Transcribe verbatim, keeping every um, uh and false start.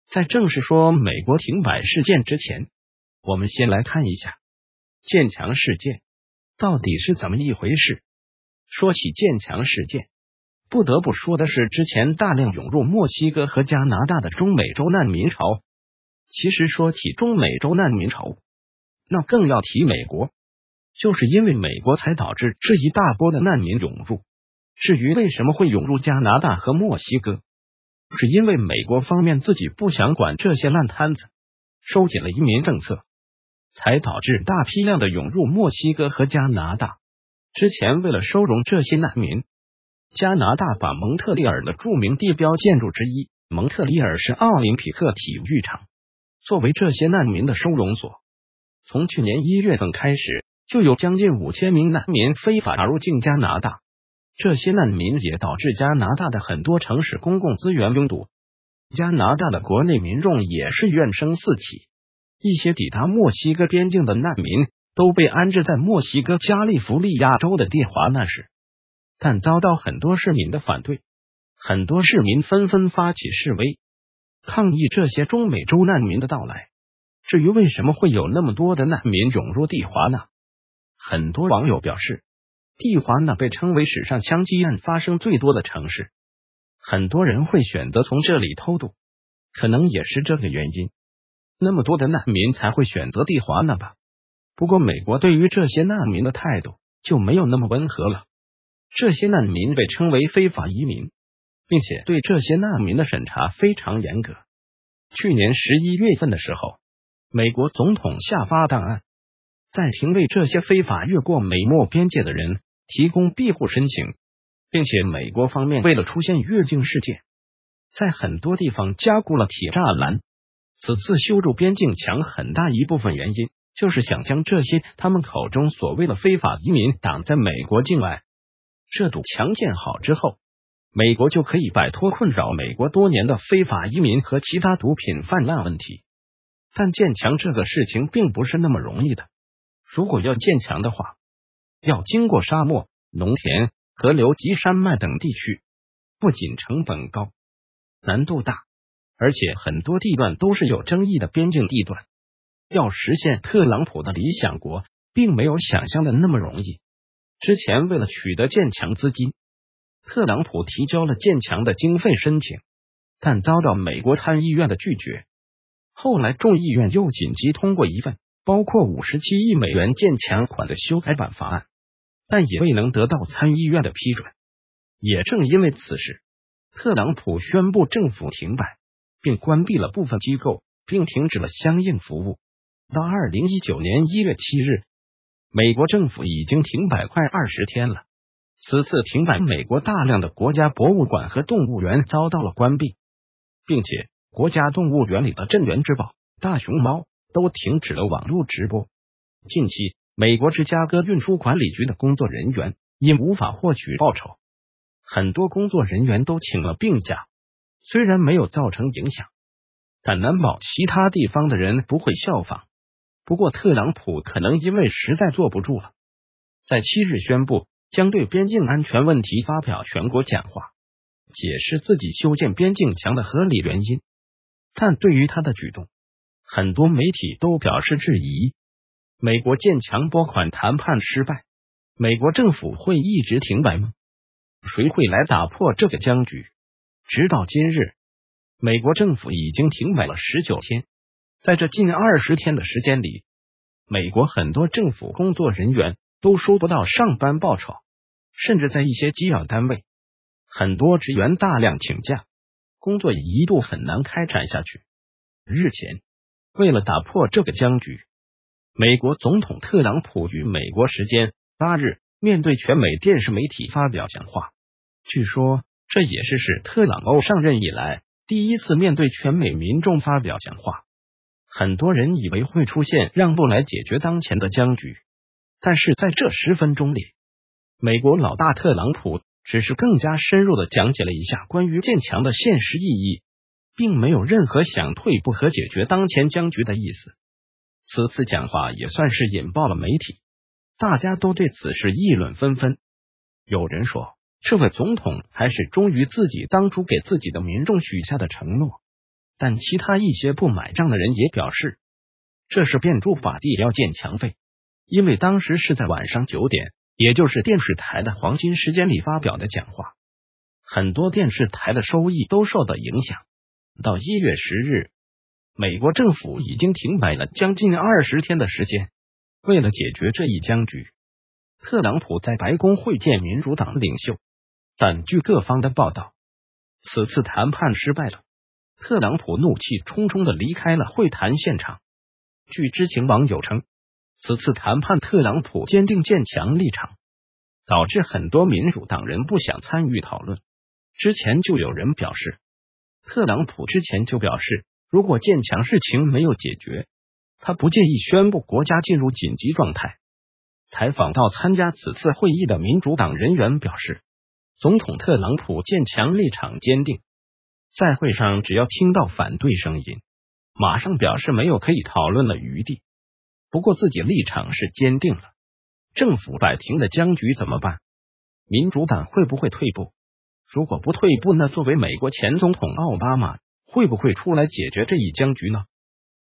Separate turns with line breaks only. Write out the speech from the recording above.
在正式说美国停摆事件之前，我们先来看一下建墙事件到底是怎么一回事。说起建墙事件，不得不说的是之前大量涌入墨西哥和加拿大的中美洲难民潮。其实说起中美洲难民潮，那更要提美国，就是因为美国才导致这一大波的难民涌入。至于为什么会涌入加拿大和墨西哥，是因为美国方面自己不想管这些烂摊子，收紧了移民政策，才导致大批量的涌入墨西哥和加拿大。之前为了收容这些难民，加拿大把蒙特利尔的著名地标建筑之一蒙特利尔市奥林匹克体育场作为这些难民的收容所。从去年一月份开始，就有将近五千名难民非法入境加拿大。这些难民也导致加拿大的很多城市公共资源拥堵，加拿大的国内民众也是怨声四起。一些抵达墨西哥边境的难民都被安置在墨西哥加利福利亚州的蒂华纳市，但遭到很多市民的反对，很多市民纷纷发起示威，抗议这些中美洲难民的到来。至于为什么会有那么多的难民涌入蒂华纳，很多网友表示，蒂华纳被称为史上枪击案发生最多的城市，很多人会选择从这里偷渡，可能也是这个原因，那么多的难民才会选择蒂华纳吧。不过美国对于这些难民的态度就没有那么温和了，这些难民被称为非法移民，并且对这些难民的审查非常严格。去年十一月份的时候，美国总统下发档案，暂停为这些非法越过美墨边界的人提供庇护申请，并且美国方面为了出现越境事件，在很多地方加固了铁栅栏。此次修筑边境墙很大一部分原因就是想将这些他们口中所谓的非法移民挡在美国境外。这堵墙建好之后，美国就可以摆脱困扰美国多年的非法移民和其他毒品泛滥问题。但建墙这个事情并不是那么容易的，如果要建墙的话，要经过沙漠、农田、河流及山脉等地区，不仅成本高，难度大，而且很多地段都是有争议的边境地段。要实现特朗普的理想国，并没有想象的那么容易。之前为了取得建墙资金，特朗普提交了建墙的经费申请，但遭到美国参议院的拒绝。后来众议院又紧急通过一份包括五十七亿美元建墙款的修改版法案，但也未能得到参议院的批准。也正因为此事，特朗普宣布政府停摆，并关闭了部分机构，并停止了相应服务。到二零一九年一月七日，美国政府已经停摆快二十天了。此次停摆，美国大量的国家博物馆和动物园遭到了关闭，并且国家动物园里的镇园之宝大熊猫都停止了网络直播。近期，美国芝加哥运输管理局的工作人员因无法获取报酬，很多工作人员都请了病假。虽然没有造成影响，但难保其他地方的人不会效仿。不过特朗普可能因为实在坐不住了，在七日宣布将对边境安全问题发表全国讲话，解释自己修建边境墙的合理原因。但对于他的举动，很多媒体都表示质疑。美国建墙拨款谈判失败，美国政府会一直停摆吗？谁会来打破这个僵局？直到今日，美国政府已经停摆了十九天。在这近二十天的时间里，美国很多政府工作人员都收不到上班报酬，甚至在一些机要单位，很多职员大量请假，工作一度很难开展下去。日前，为了打破这个僵局，美国总统特朗普于美国时间八日面对全美电视媒体发表讲话。据说这也是使特朗普上任以来第一次面对全美民众发表讲话。很多人以为会出现让步来解决当前的僵局，但是在这十分钟里，美国老大特朗普只是更加深入的讲解了一下关于建墙的现实意义，并没有任何想退步和解决当前僵局的意思。此次讲话也算是引爆了媒体，大家都对此事议论纷纷。有人说，这位总统还是忠于自己当初给自己的民众许下的承诺， 但其他一些不买账的人也表示，这是变株法地要建墙费，因为当时是在晚上九点，也就是电视台的黄金时间里发表的讲话，很多电视台的收益都受到影响。到一月十日，美国政府已经停摆了将近二十天的时间。为了解决这一僵局，特朗普在白宫会见民主党领袖，但据各方的报道，此次谈判失败了。特朗普怒气冲冲的离开了会谈现场。据知情网友称，此次谈判特朗普坚定建墙立场，导致很多民主党人不想参与讨论。之前就有人表示，特朗普之前就表示，如果建墙事情没有解决，他不介意宣布国家进入紧急状态。采访到参加此次会议的民主党人员表示，总统特朗普建墙立场坚定，在会上只要听到反对声音，马上表示没有可以讨论的余地。不过自己立场是坚定了。政府摆平的僵局怎么办？民主党会不会退步？如果不退步，那作为美国前总统奥巴马会不会出来解决这一僵局呢？